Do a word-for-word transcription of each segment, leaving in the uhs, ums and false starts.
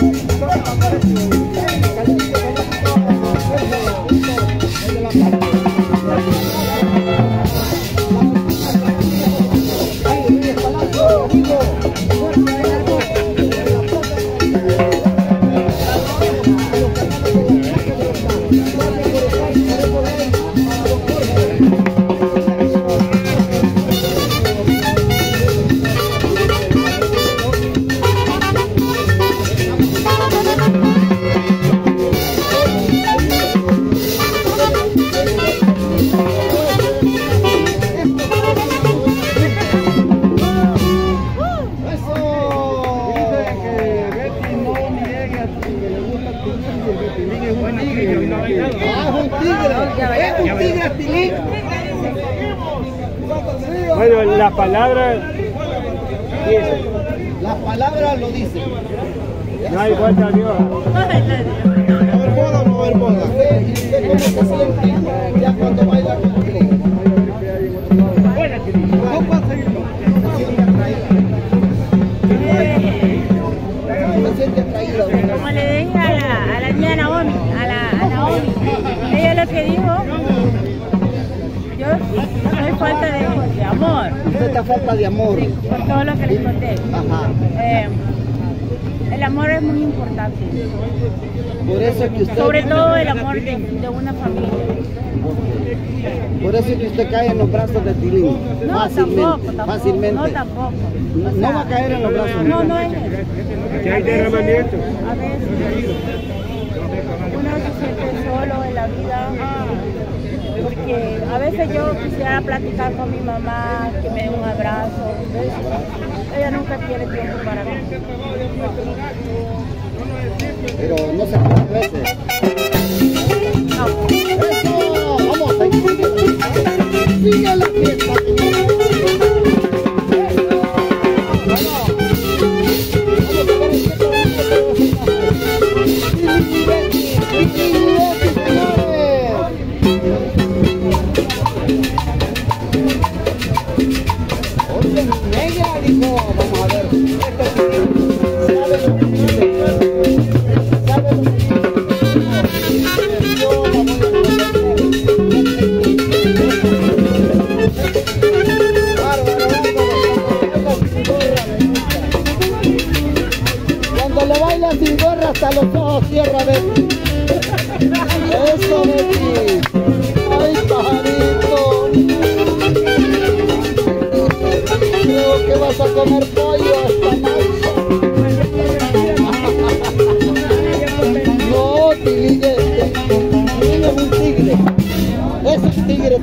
Bueno, la palabra dice. La palabra lo dice. No hay vuelta a Dios. ¿No haber boda o no haber boda? ¿Y usted cómo se siente ya cuando baila contigo? ¿Cómo va a seguirlo? Se siente atraída. Se siente atraída. Como le dije a la, a la niña Naomi, a la a Naomi, ella lo que dijo, yo no hay falta de, de amor. Usted está falta de amor. Sí, por todo lo que les conté. Ajá. Eh, el amor es muy importante. Por eso que usted... Sobre todo el amor de, de una familia. Por eso que usted cae en los brazos de Tilín. No, fácilmente, tampoco, tampoco. fácilmente. No, tampoco. No, O sea, no va a caer en los brazos. No, no es eso. Que hay derramamiento. A veces uno se siente solo en la vida, porque a veces yo quisiera platicar con mi mamá, que me dé un abrazo, ¿ves? Ella nunca tiene tiempo para mí. Pero no se puede a veces. No. ¡Eso! ¡Vamos! ¡Ahí sigue! ¡Sigue la fiesta! Cuando le baila sin gorra hasta los ojos cierra, Betty. Eso, Betty. Ay, pajarito. Creo que vas a comer pollo esta noche. No, Tilín es, Tilín es un tigre. Es un tigre.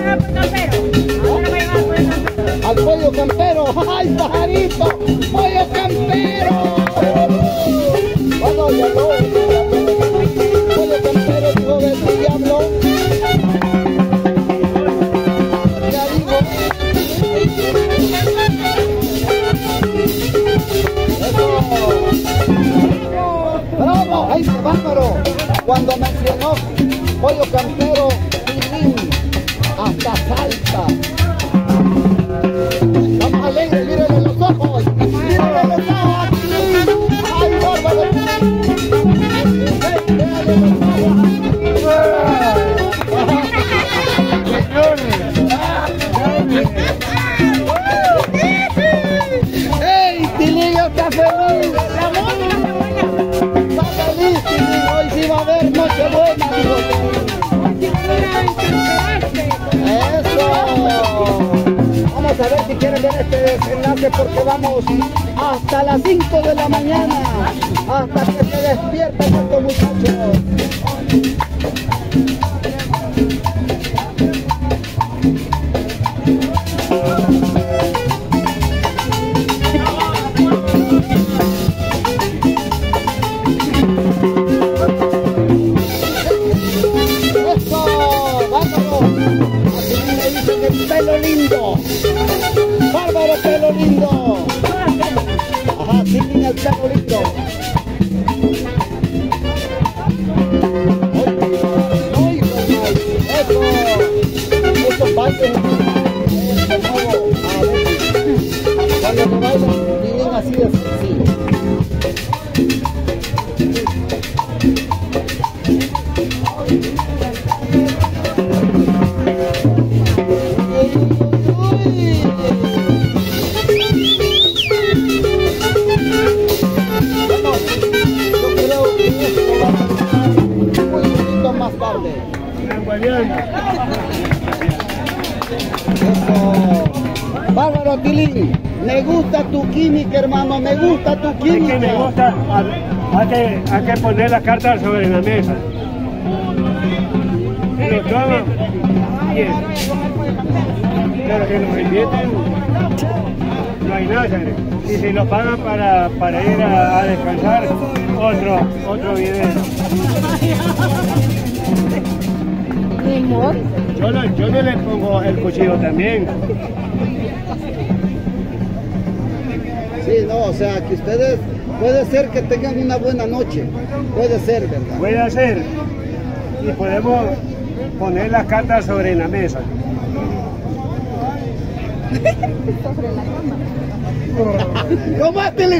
Al pollo campero. ¡Ay, pajarito! ¡Pollo campero! Bueno, ya no. Pollo campero, dijo Betty, ya habló. Ya digo. Eso. ¡Bravo! ¡Ay, qué bárbaro! Cuando mencionó pollo campero, Tilín hasta salta. Vamos alegre, mírenle los ojos. Mírenle los ojos, Tilín. ¡Ay, bárbaro! ¡Mírenle los ojos! ¡Ey, Tilín está feliz! ¡Está feliz, Tilín! Hoy sí va a haber Nochebuena, dijo Tilín. ¡Eso! Vamos a ver si quieren ver este desenlace porque vamos hasta las cinco de la mañana, hasta que se despierten estos muchachos. ¡Eso! ¡Vámonos! Así me dicen el pelo lindo. ¡Bárbaro, pelo lindo! Ajá, sí, el pelo lindo. acompañando. Eso. Bárbaro Tilín, me gusta tu química, hermano, me gusta tu Es química. que me gusta, hay que, hay que poner la carta sobre la mesa. Lo toman, bien. Pero que nos inviten, no hay nada. Y si lo pagan para, para ir a, a descansar, otro, otro video. Yo, no, yo no le pongo el cuchillo también. Sí, no, o sea, que ustedes, puede ser que tengan una buena noche, puede ser, ¿verdad? Puede ser, y podemos poner las cartas sobre la mesa. ¿Cómo es, Tilín?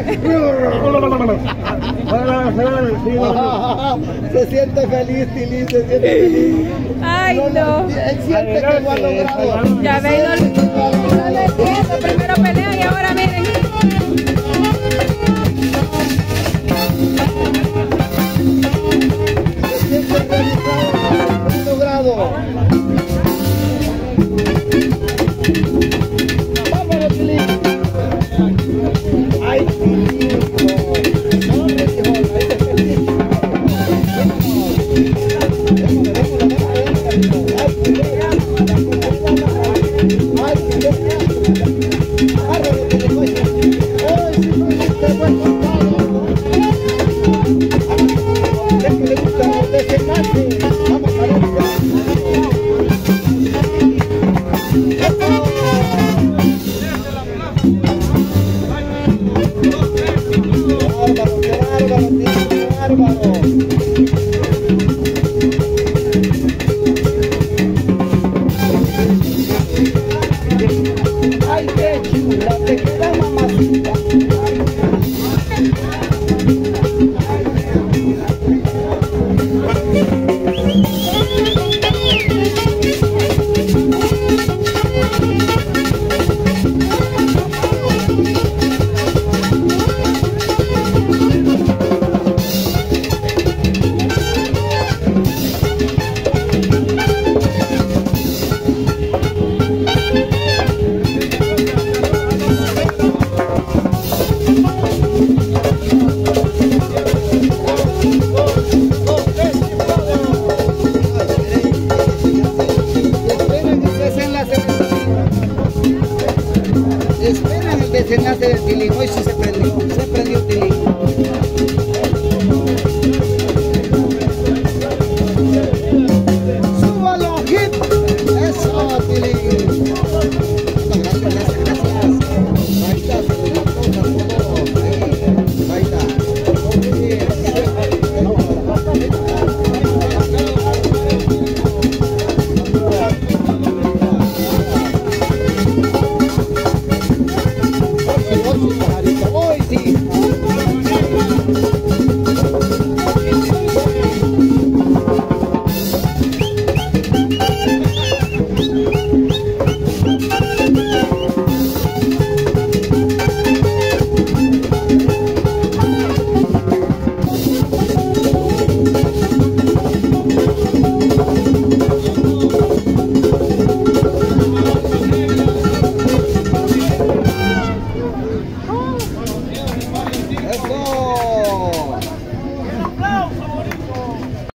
Se siente feliz, Tilín, se siente feliz. Ay, no. Él siente que lo ha logrado. Ya ven, no, no lo entiendo. Primero pelea y ahora miren.